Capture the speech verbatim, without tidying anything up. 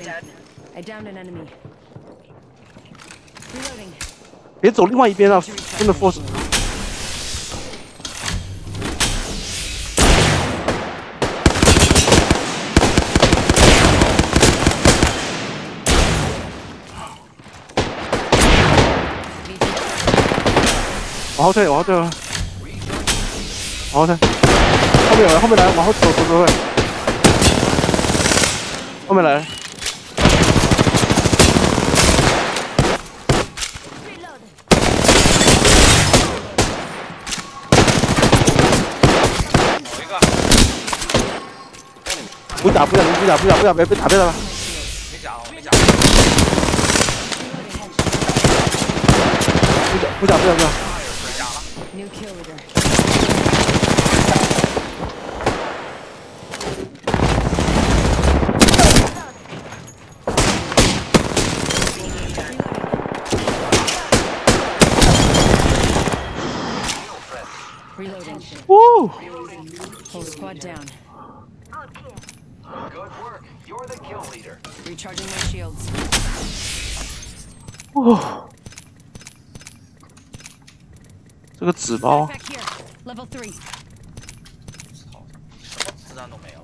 I downed an enemy. Reloading. 别走另外一边啊！真的 force。往后退，往后退，往后退。后面有人，后面来，往后走，走走走。后面来。 不打不打不打不打不打，别别打别打了。 没假，我没假。 不打不打不打不打。 没假了。 New kill leader. Reloading. Woo! Whole squad down. Good work. You're the kill leader. Recharging my shields. 哦，这个纸包。 Back here. Level three. 操，什么子弹都没有。